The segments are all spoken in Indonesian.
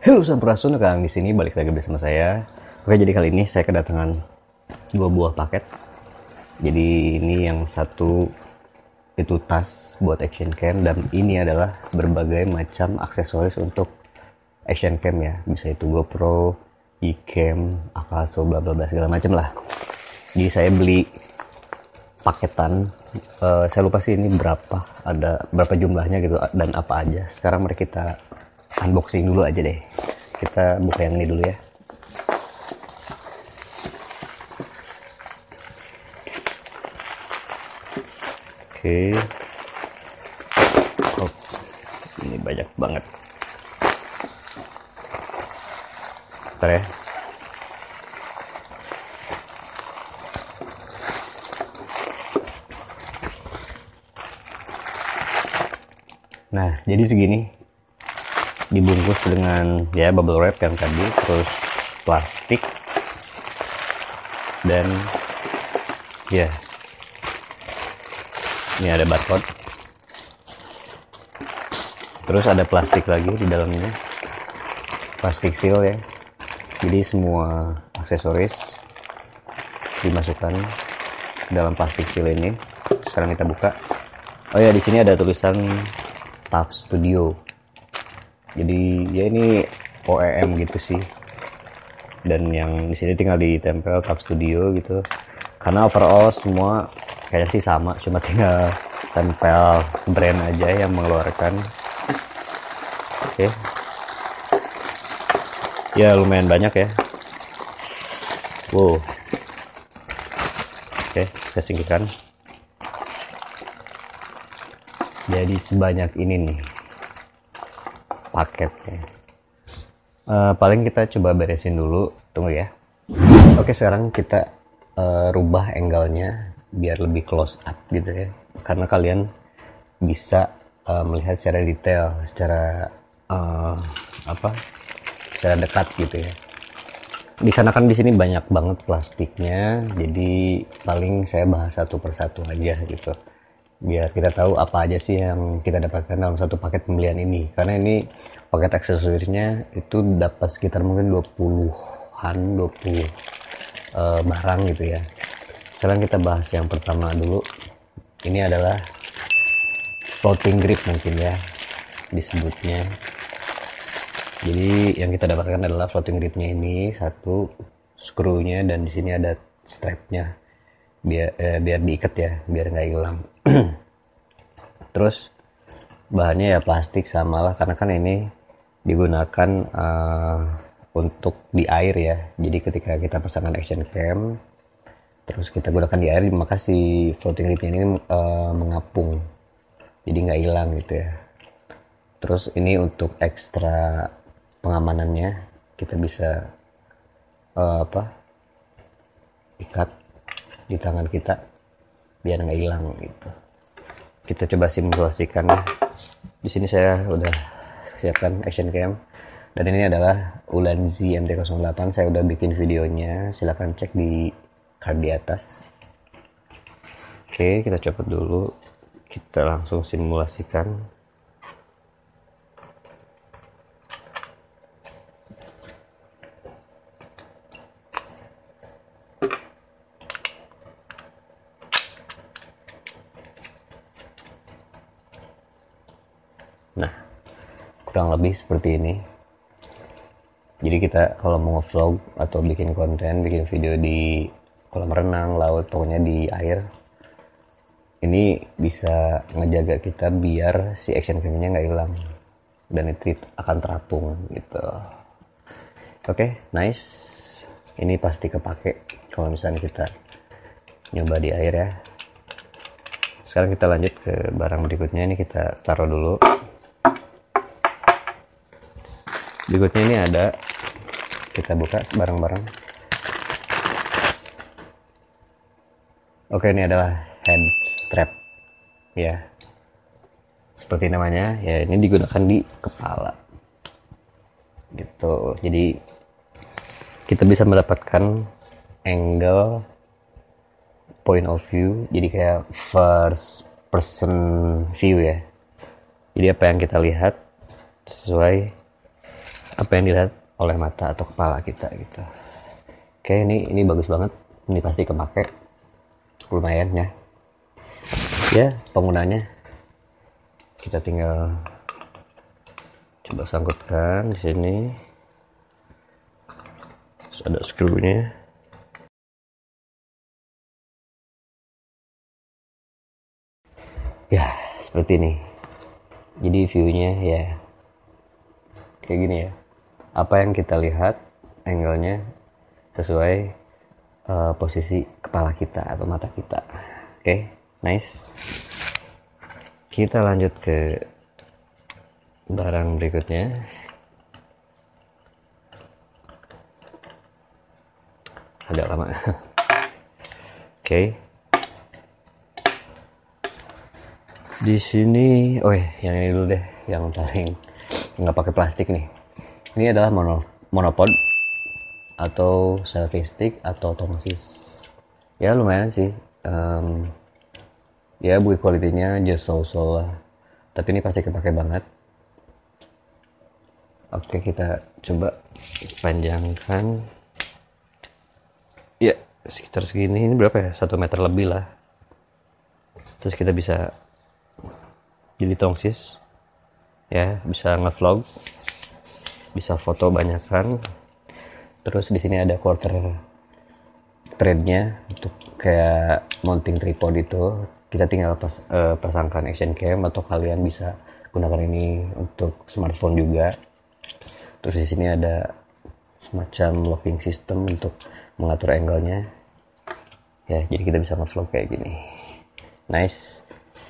Halo Sampurasun, Kang di sini balik lagi bersama saya. Oke, jadi kali ini saya kedatangan dua buah paket. Jadi ini yang satu itu tas buat action cam dan ini adalah berbagai macam aksesoris untuk action cam ya. Bisa itu GoPro, iCam, Akaso, bla bla bla segala macam lah. Jadi saya beli paketan. Saya lupa sih ini ada berapa jumlahnya gitu dan apa aja. Sekarang mari kita unboxing dulu aja deh. Kita buka yang ini dulu ya. Oke. Oh, ini banyak banget. Bentar ya. Nah, jadi segini. Dibungkus dengan ya bubble wrap yang tadi, terus plastik dan ya ini ada barcode, terus ada plastik lagi di dalamnya, plastik seal ya. Jadi semua aksesoris dimasukkan dalam plastik seal ini. Sekarang kita buka. Oh ya, di sini ada tulisan TUF Studio. Jadi ya ini OEM gitu sih, dan yang di sini tinggal ditempel TUF Studio gitu, karena overall semua kayaknya sih sama, cuma tinggal tempel brand aja yang mengeluarkan. Oke. Ya lumayan banyak ya. Wow. Oke, saya singkirkan. Jadi sebanyak ini nih paketnya. Paling kita coba beresin dulu, tunggu ya. Oke, sekarang kita rubah angle-nya biar lebih close up gitu ya, karena kalian bisa melihat secara detail, secara secara dekat gitu ya. Di sana kan di sini banyak banget plastiknya, jadi paling saya bahas satu persatu aja gitu, biar kita tahu apa aja sih yang kita dapatkan dalam satu paket pembelian ini. Karena ini paket aksesorisnya itu dapat sekitar mungkin 20 barang gitu ya. Sekarang kita bahas yang pertama dulu. Ini adalah floating grip mungkin ya disebutnya. Jadi yang kita dapatkan adalah floating gripnya ini, satu skrunya, dan di sini ada strapnya biar diikat ya, biar nggak hilang. Terus bahannya ya plastik sama lah, karena kan ini digunakan untuk di air ya. Jadi ketika kita pasangkan action cam terus kita gunakan di air, maka si floating gripnya ini mengapung, jadi nggak hilang gitu ya. Terus ini untuk ekstra pengamanannya, kita bisa ikat di tangan kita biar nggak hilang gitu. Kita coba simulasikan ya. Di sini saya udah siapkan action cam, dan ini adalah Ulanzi MT-08. Saya udah bikin videonya, silahkan cek di card di atas. Oke, kita copot dulu, kita langsung simulasikan. Nah, kurang lebih seperti ini. Jadi kita kalau mau nge-vlog atau bikin konten, bikin video di kolam renang, laut, pokoknya di air, ini bisa ngejaga kita biar si action cam-nya nggak hilang dan itu akan terapung gitu. Oke, nice. Ini pasti kepake kalau misalnya kita nyoba di air ya. Sekarang kita lanjut ke barang berikutnya. Ini kita taruh dulu. Berikutnya ini ada, kita buka bareng-bareng. Oke, ini adalah head strap ya, seperti namanya ya, ini digunakan di kepala gitu. Jadi kita bisa mendapatkan angle point of view, jadi kayak first person view ya. Jadi apa yang kita lihat sesuai apa yang dilihat oleh mata atau kepala kita gitu. Oke, ini bagus banget, ini pasti kepake lumayan ya. Ya, penggunanya kita tinggal coba sangkutkan di sini. Terus ada skrunya. Ya, seperti ini. Jadi view-nya ya kayak gini ya. Apa yang kita lihat, angle-nya sesuai posisi kepala kita atau mata kita. Oke, nice. Kita lanjut ke barang berikutnya. Agak lama. Oke. Di sini, yang ini dulu deh, yang paling nggak pakai plastik nih. Ini adalah monopod atau selfie stick atau tongsis. Ya lumayan sih. Ya build quality-nya just so lah. Tapi ini pasti kepake banget. Oke, kita coba panjangkan. Ya, sekitar segini. Ini berapa ya? 1 meter lebih lah. Terus kita bisa jadi tongsis. Ya, bisa ngevlog. Bisa foto banyakan. Terus di sini ada quarter thread-nya untuk kayak mounting tripod itu. Kita tinggal pasangkan action cam atau kalian bisa gunakan ini untuk smartphone juga. Terus di sini ada semacam locking system untuk mengatur angle-nya. Ya, jadi kita bisa nge-vlog kayak gini. Nice.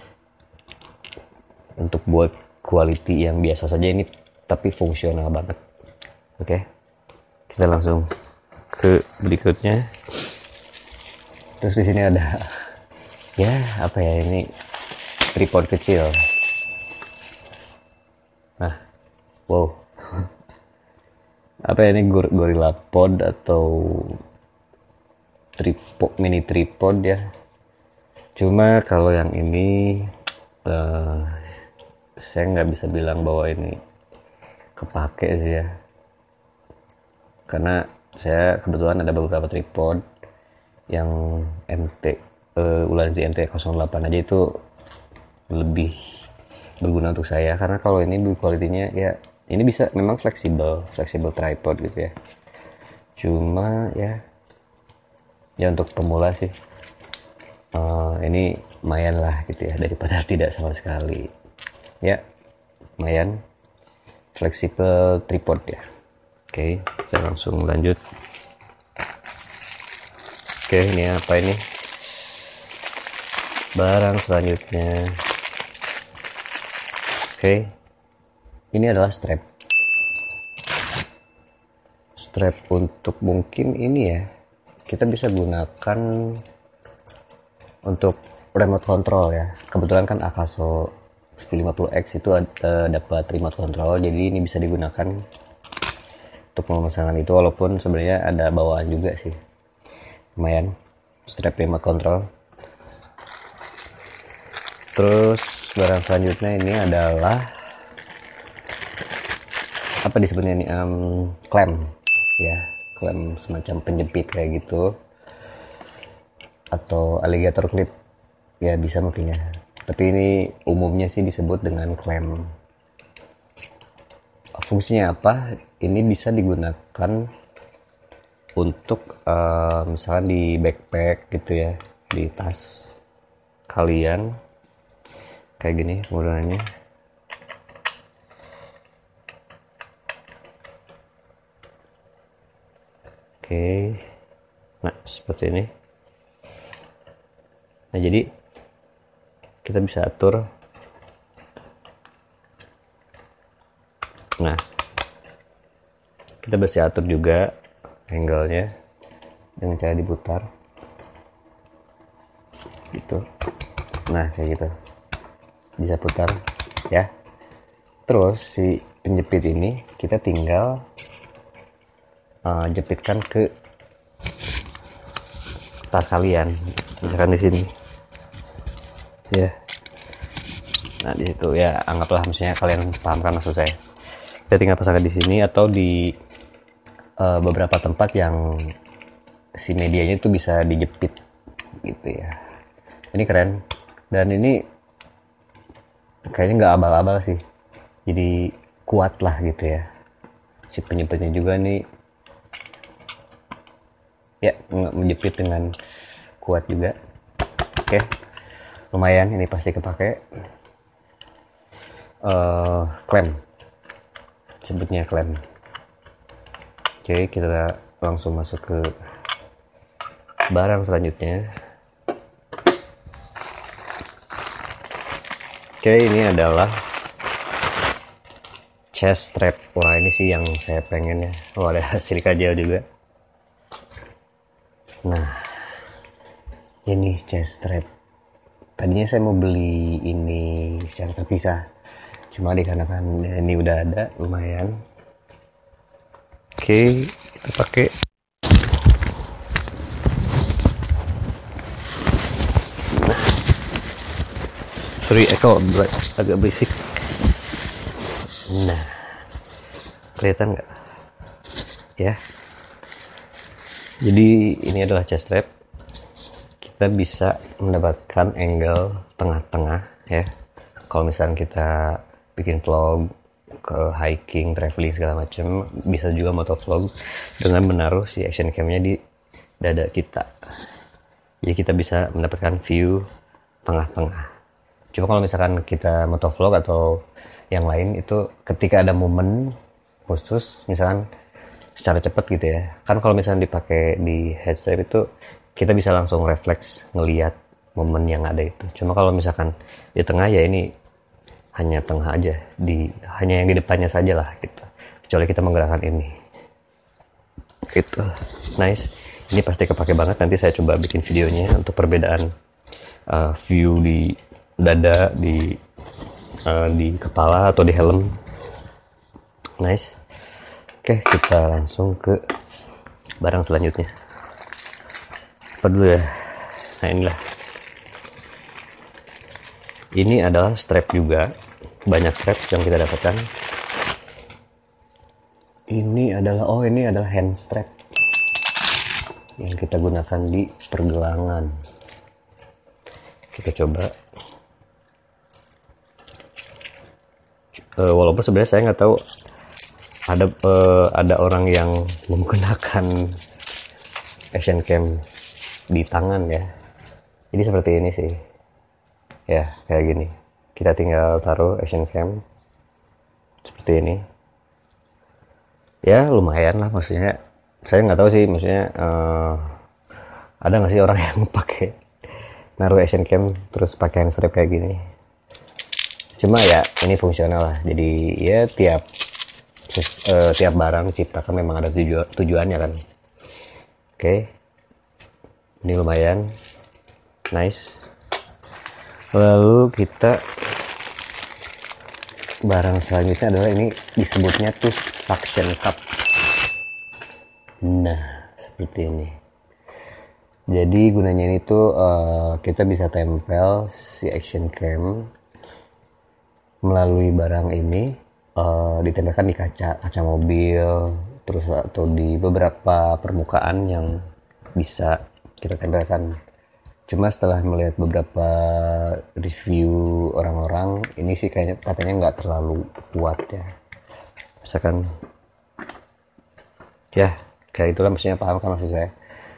Untuk buat quality yang biasa saja ini tapi fungsional banget. Oke. Kita langsung ke berikutnya. Terus di sini ada ya apa ya, ini tripod kecil. Nah, wow. Apa ya ini, Gorilla Pod atau tripod, mini tripod ya. Cuma kalau yang ini saya nggak bisa bilang bahwa ini kepake sih ya. Karena saya kebetulan ada beberapa tripod yang Ulanzi MT08 aja itu lebih berguna untuk saya, karena kalau ini build quality-nya ya ini bisa memang fleksibel tripod gitu ya. Cuma ya untuk pemula sih ini lumayan lah gitu ya, daripada tidak sama sekali. Ya lumayan fleksibel tripod ya. Oke, kita langsung lanjut. Oke, ini apa ini? Barang selanjutnya. Oke, ini adalah strap untuk mungkin ini ya, kita bisa gunakan untuk remote control ya. Kebetulan kan Akaso V50X itu dapat remote control, jadi ini bisa digunakan untuk pemasangan itu, walaupun sebenarnya ada bawaan juga sih. Lumayan, strap remote control. Terus barang selanjutnya ini adalah apa disebutnya ini, klem ya, klem semacam penjepit kayak gitu, atau alligator clip ya, bisa mungkin ya, tapi ini umumnya sih disebut dengan klem. Fungsinya apa? Ini bisa digunakan untuk misalnya di backpack gitu ya, di tas kalian kayak gini penggunaannya. Oke, nah seperti ini. Nah jadi kita bisa atur. Nah kita bisa atur juga angle-nya dengan cara diputar gitu. Nah kayak gitu, bisa putar ya. Terus si penjepit ini kita tinggal jepitkan ke tas kalian, misalkan di sini ya. Nah di situ ya, anggaplah misalnya kalian paham kan maksud saya. Kita tinggal pasangkan di sini atau di beberapa tempat yang si medianya itu bisa dijepit gitu ya. Ini keren, dan ini kayaknya nggak abal-abal sih, jadi kuat lah gitu ya. Si penyepitnya juga nih ya, menjepit dengan kuat juga. Oke, lumayan, ini pasti kepake. Klem, sebutnya klem. Oke, kita langsung masuk ke barang selanjutnya. Oke, ini adalah chest strap. Wah, ini sih yang saya pengen ya. Oh, ada silika gel juga. Nah, ini chest strap. Tadinya saya mau beli ini secara terpisah, cuma dikarenakan ini udah ada, lumayan. Oke, kita pakai. Sorry, echo agak berisik. Nah, kelihatan nggak? Ya. Jadi ini adalah chest strap. Kita bisa mendapatkan angle tengah-tengah ya. Kalau misalnya kita bikin vlog ke hiking, traveling segala macam, bisa juga motovlog dengan menaruh si action cam-nya di dada kita. Jadi kita bisa mendapatkan view tengah-tengah. Cuma kalau misalkan kita motovlog atau yang lain, itu ketika ada momen khusus, misalkan secara cepat gitu ya. Kan kalau misalnya dipakai di headstrap itu kita bisa langsung refleks ngelihat momen yang ada itu. Cuma kalau misalkan di tengah ya ini hanya tengah aja, hanya yang di depannya saja lah gitu. Kecuali kita menggerakkan ini. Gitu. Nice. Ini pasti kepake banget. Nanti saya coba bikin videonya untuk perbedaan view di dada, di kepala atau di helm. Nice. Oke, kita langsung ke barang selanjutnya. Apa dulu ya? Nah, inilah. Ini adalah strap juga. Banyak strap yang kita dapatkan. Ini adalah hand strap yang kita gunakan di pergelangan. Kita coba. Walaupun sebenarnya saya nggak tahu ada orang yang menggunakan action cam di tangan ya. Jadi seperti ini sih ya, kayak gini. Kita tinggal taruh action cam seperti ini ya, lumayan lah. Maksudnya saya nggak tahu sih, maksudnya ada nggak sih orang yang pakai naruh action cam terus pakai hand strap kayak gini. Cuma ya ini fungsional lah. Jadi ya tiap barang diciptakan memang ada tujuannya kan. Oke. Ini lumayan. Nice. Lalu kita barang selanjutnya adalah ini, disebutnya tuh suction cup. Nah, seperti ini. Jadi gunanya ini tuh kita bisa tempel si action cam melalui barang ini, ditempelkan di kaca mobil, terus atau di beberapa permukaan yang bisa kita tempelkan. Cuma setelah melihat beberapa review orang-orang, ini sih katanya nggak terlalu kuat ya. Misalkan ya kayak itulah, maksudnya paham kan maksud saya.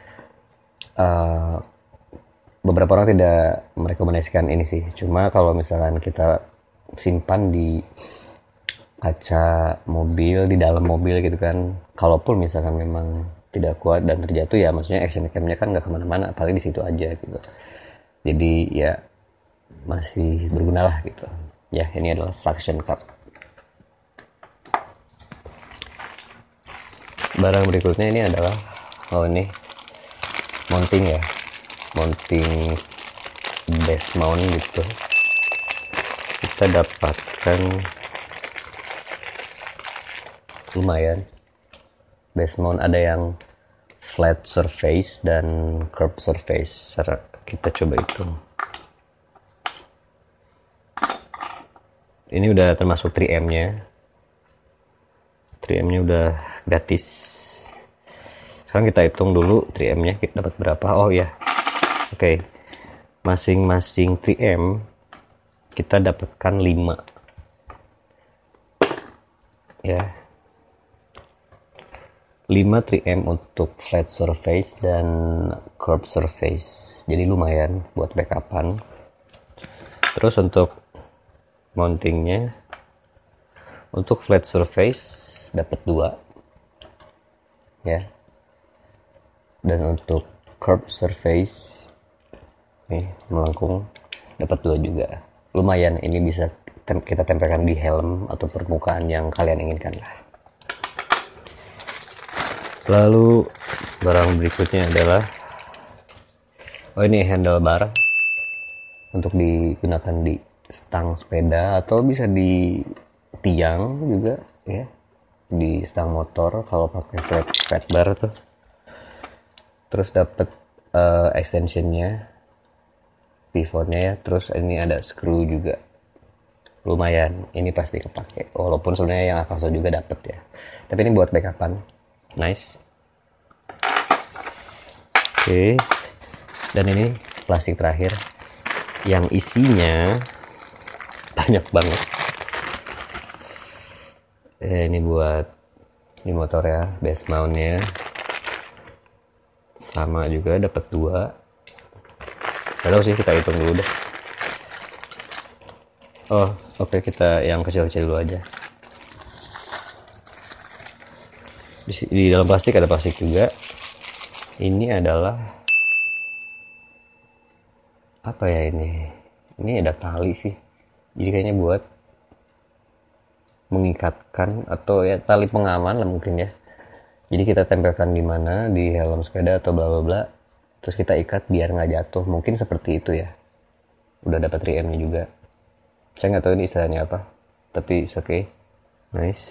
Beberapa orang tidak merekomendasikan ini sih. Cuma kalau misalkan kita simpan di kaca mobil, di dalam mobil gitu kan, kalaupun misalkan memang tidak kuat dan terjatuh ya, maksudnya action cam-nya kan nggak kemana-mana, paling di situ aja gitu. Jadi ya masih berguna lah gitu ya. Ini adalah suction cup. Barang berikutnya ini adalah ini mounting ya, mounting base mount gitu. Kita dapatkan lumayan base mount, ada yang flat surface dan curved surface. Kita coba hitung. Ini udah termasuk 3M nya. 3M nya udah gratis. Sekarang kita hitung dulu 3M nya kita dapat berapa. Oh ya, oke. Masing-masing 3M kita dapatkan 5 ya, 5 3M untuk flat surface dan curved surface, jadi lumayan buat backupan. Terus untuk mountingnya, untuk flat surface dapat 2 ya, dan untuk curved surface nih melengkung dapat 2 juga. Lumayan, ini bisa kita tempelkan di helm atau permukaan yang kalian inginkan lah. Lalu barang berikutnya adalah ini handlebar untuk digunakan di stang sepeda atau bisa di tiang juga ya, di stang motor kalau pakai flat bar tuh. Terus dapat extensionnya, pivotnya ya, terus ini ada screw juga. Lumayan, ini pasti kepake, walaupun sebenarnya yang Akaso juga dapat ya, tapi ini buat backupan. Nice. Oke. Dan ini plastik terakhir yang isinya banyak banget. Ini buat di motor ya, base mountnya sama juga dapat 2. Kalau sih kita hitung dulu deh. Oh, oke, kita yang kecil-kecil dulu aja. Di dalam plastik ada plastik juga. Ini adalah apa ya ini? Ini ada tali sih. Jadi kayaknya buat mengikatkan atau ya tali pengaman lah mungkin ya. Jadi kita tempelkan di mana, di helm sepeda atau bla bla bla. Terus kita ikat biar nggak jatuh. Mungkin seperti itu ya. Udah dapat 3M-nya juga. Saya nggak tahu ini istilahnya apa, tapi it's okay. Nice.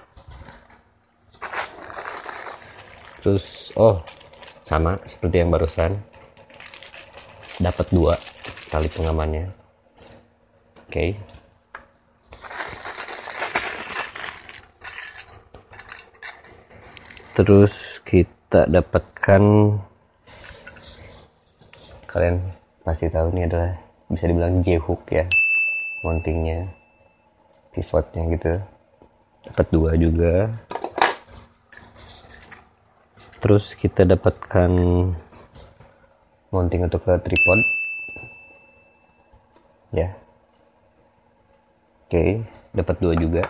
Terus sama seperti yang barusan, dapat 2 tali pengamannya. Oke. Terus kita dapatkan, kalian pasti tahu ini adalah bisa dibilang J-hook ya, mountingnya, pivotnya gitu. Dapat 2 juga. Terus kita dapatkan mounting untuk ke tripod ya. Oke, dapat 2 juga.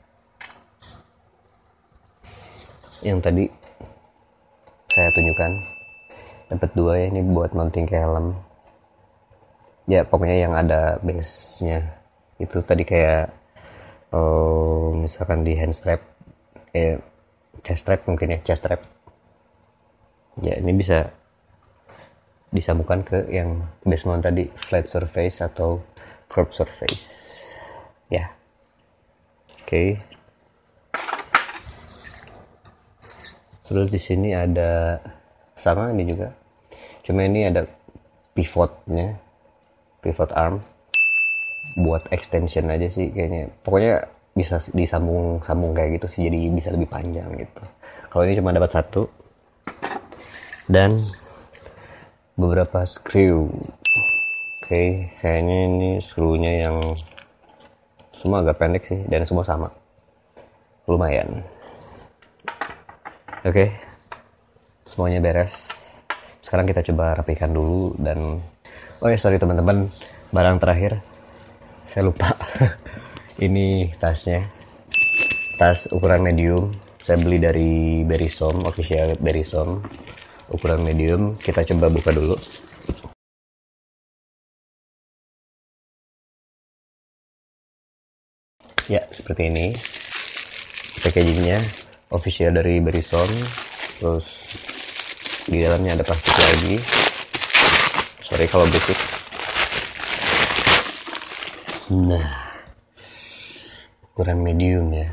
Yang tadi saya tunjukkan dapat 2 ya, ini buat mounting ke helm ya, pokoknya yang ada base nya itu tadi kayak misalkan di hand strap, chest strap mungkin ya, chest strap ya, ini bisa disambungkan ke yang base mount tadi, flat surface atau curved surface ya. Oke. Terus di sini ada sama ini juga, cuma ini ada pivotnya, pivot arm buat extension aja sih kayaknya. Pokoknya bisa disambung kayak gitu sih, jadi bisa lebih panjang gitu. Kalau ini cuma dapat 1 dan beberapa screw. Oke, kayaknya ini screwnya yang semua agak pendek sih dan semua sama, lumayan. Oke, semuanya beres. Sekarang kita coba rapikan dulu. Dan sorry teman-teman, barang terakhir saya lupa. Ini tasnya, tas ukuran medium, saya beli dari Berysom, official Berysom, ukuran medium. Kita coba buka dulu. Ya, seperti ini packagingnya, official dari Berysom. Terus di dalamnya ada plastik lagi, sorry kalau berisik. Nah, ukuran medium ya,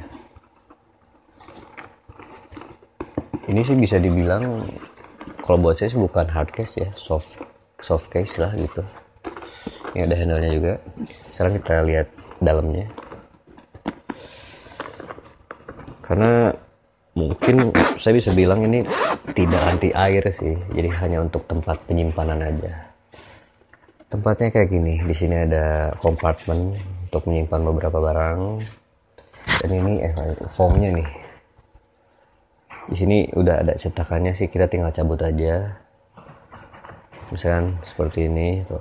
ini sih bisa dibilang kalau buat saya sih bukan hard case ya, soft case lah gitu. Ini ada handle nya juga. Sekarang kita lihat dalamnya. karena mungkin saya bisa bilang ini tidak anti air sih, jadi hanya untuk tempat penyimpanan aja. Tempatnya kayak gini, di sini ada kompartemen untuk menyimpan beberapa barang, dan ini foamnya nih. Di sini udah ada cetakannya sih, kita tinggal cabut aja. Misalkan seperti ini tuh.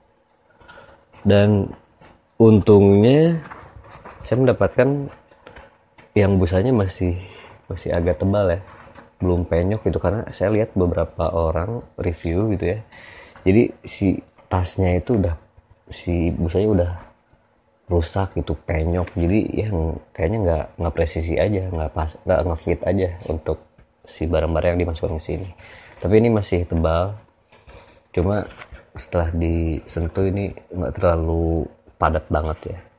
Dan untungnya saya mendapatkan yang busanya masih agak tebal ya, belum penyok gitu, karena saya lihat beberapa orang review gitu ya, jadi si tasnya itu si busanya udah rusak gitu, penyok, jadi yang kayaknya nggak presisi aja, nggak ngefit aja untuk si barang-barang yang dimasukkan ke sini. Tapi ini masih tebal, cuma setelah disentuh ini nggak terlalu padat banget ya.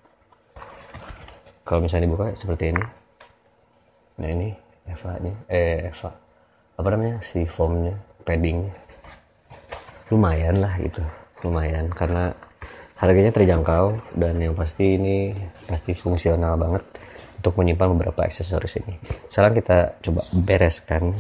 Kalau misalnya dibuka seperti ini. Nah ini Eva apa namanya, si foamnya, paddingnya lumayan lah gitu, lumayan karena harganya terjangkau, dan yang pasti ini pasti fungsional banget untuk menyimpan beberapa aksesoris ini. Sekarang kita coba bereskan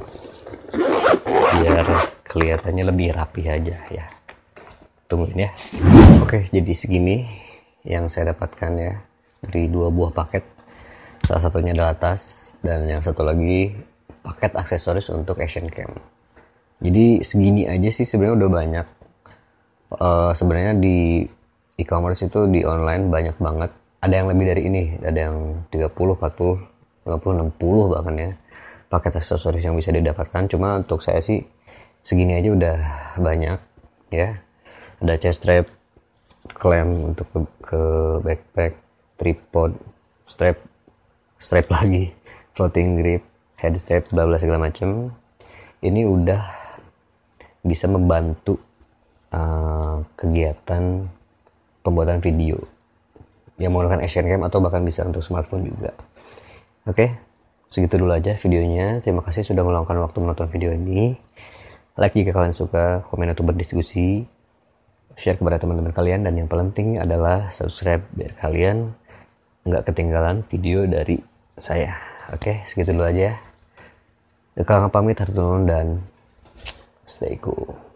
biar kelihatannya lebih rapi aja ya. Tungguin ya. Oke, jadi segini yang saya dapatkan ya dari 2 buah paket. Salah satunya adalah tas, dan yang satu lagi paket aksesoris untuk action cam. Jadi segini aja sih sebenarnya udah banyak. Sebenarnya di e-commerce itu, di online banyak banget. Ada yang lebih dari ini, ada yang 30, 40, 50, 60 bahkan ya paket aksesoris yang bisa didapatkan. Cuma untuk saya sih segini aja udah banyak ya. Ada chest strap, clamp untuk ke backpack, tripod, strap lagi, floating grip, head strap, bla bla segala macem. Ini udah bisa membantu kegiatan pembuatan video yang menggunakan action cam, atau bahkan bisa untuk smartphone juga. Oke, segitu dulu aja videonya. Terima kasih sudah meluangkan waktu menonton video ini. Like jika kalian suka, komen untuk berdiskusi, share kepada teman-teman kalian, dan yang paling penting adalah subscribe biar kalian nggak ketinggalan video dari saya. Oke, segitu dulu aja ya. Kakak pamit, harus turun dan stay cool.